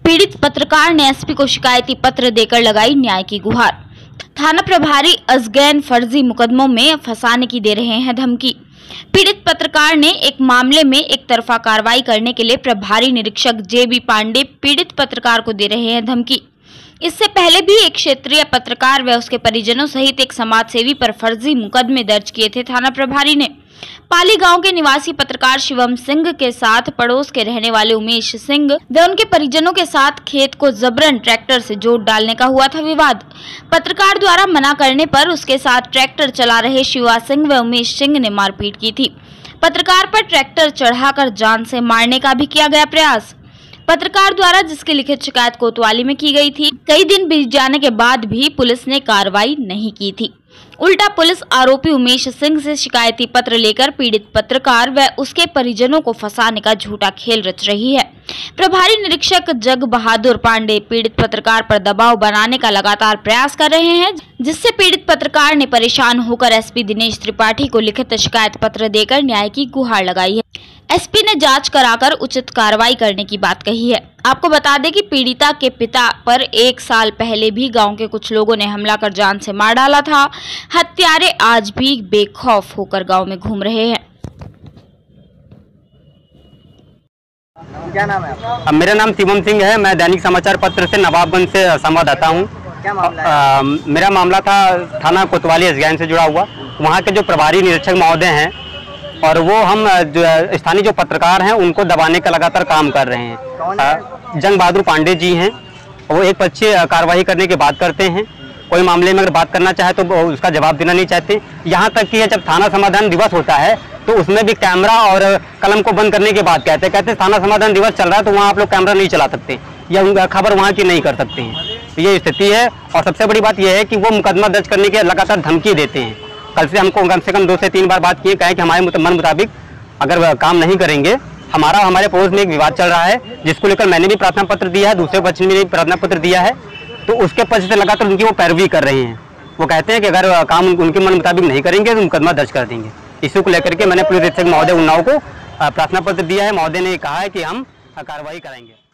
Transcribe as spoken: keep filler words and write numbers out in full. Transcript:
पीड़ित पत्रकार ने एसपी को शिकायती पत्र देकर लगाई न्याय की गुहार। थाना प्रभारी अजगैन फर्जी मुकदमों में फंसाने की दे रहे हैं धमकी। पीड़ित पत्रकार ने एक मामले में एक तरफा कार्रवाई करने के लिए प्रभारी निरीक्षक जे बी पांडे पीड़ित पत्रकार को दे रहे हैं धमकी। इससे पहले भी एक क्षेत्रीय पत्रकार व उसके परिजनों सहित एक समाजसेवी पर फर्जी मुकदमे दर्ज किए थे। थाना प्रभारी ने पाली गांव के निवासी पत्रकार शिवम सिंह के साथ पड़ोस के रहने वाले उमेश सिंह व उनके परिजनों के साथ खेत को जबरन ट्रैक्टर से जोत डालने का हुआ था विवाद। पत्रकार द्वारा मना करने पर उसके साथ ट्रैक्टर चला रहे शिवा सिंह व उमेश सिंह ने मारपीट की थी। पत्रकार पर ट्रैक्टर चढ़ाकर जान से मारने का भी किया गया प्रयास। पत्रकार द्वारा जिसकी लिखित शिकायत कोतवाली में की गई थी, कई दिन बीत जाने के बाद भी पुलिस ने कार्रवाई नहीं की थी। उल्टा पुलिस आरोपी उमेश सिंह से शिकायती पत्र लेकर पीड़ित पत्रकार व उसके परिजनों को फंसाने का झूठा खेल रच रही है। प्रभारी निरीक्षक जग बहादुर पांडे पीड़ित पत्रकार पर दबाव बनाने का लगातार प्रयास कर रहे हैं, जिससे पीड़ित पत्रकार ने परेशान होकर एसपी दिनेश त्रिपाठी को लिखित शिकायत पत्र देकर न्याय की गुहार लगाई है। एसपी ने जांच कराकर उचित कार्रवाई करने की बात कही है। आपको बता दें कि पीड़िता के पिता पर एक साल पहले भी गांव के कुछ लोगों ने हमला कर जान से मार डाला था। हत्यारे आज भी बेखौफ होकर गांव में घूम रहे हैं। क्या नाम है आपका? मेरा नाम शिवम सिंह है। मैं दैनिक समाचार पत्र से नवाबगंज से संवाददाता हूँ। क्या मामला है? आ, मेरा मामला था थाना कोतवाली अजगैन से जुड़ा हुआ। वहाँ के जो प्रभारी निरीक्षक महोदय हैं और वो हम जो स्थानीय जो पत्रकार हैं उनको दबाने का लगातार काम कर रहे हैं। कौन है? जंग बहादुर पांडे जी हैं। वो एक पक्षीय कार्रवाई करने की बात करते हैं। कोई मामले में अगर बात करना चाहे तो उसका जवाब देना नहीं चाहते। यहाँ तक कि जब थाना समाधान दिवस होता है तो उसमें भी कैमरा और कलम को बंद करने की बात कहते हैं कहते हैं थाना समाधान दिवस चल रहा है तो वहाँ आप लोग कैमरा नहीं चला सकते या खबर वहाँ की नहीं कर सकते हैं। ये स्थिति है। और सबसे बड़ी बात यह है कि वो मुकदमा दर्ज करने की लगातार धमकी देते हैं। कल से हमको कम से कम दो से तीन बार बात किए, कहे कि हमारे मन मुताबिक अगर काम नहीं करेंगे, हमारा हमारे पड़ोस में एक विवाद चल रहा है जिसको लेकर मैंने भी प्रार्थना पत्र दिया है, दूसरे पक्ष ने भी प्रार्थना पत्र दिया है, तो उसके पक्ष से लगातार उनकी वो पैरवी कर रहे हैं। वो कहते हैं कि अगर काम उनके मन मुताबिक नहीं करेंगे तो मुकदमा दर्ज कर देंगे। इसी को लेकर के मैंने पुलिस अधीक्षक महोदय उन्नाव को प्रार्थना पत्र दिया है। महोदय ने कहा है कि हम कार्रवाई कराएंगे।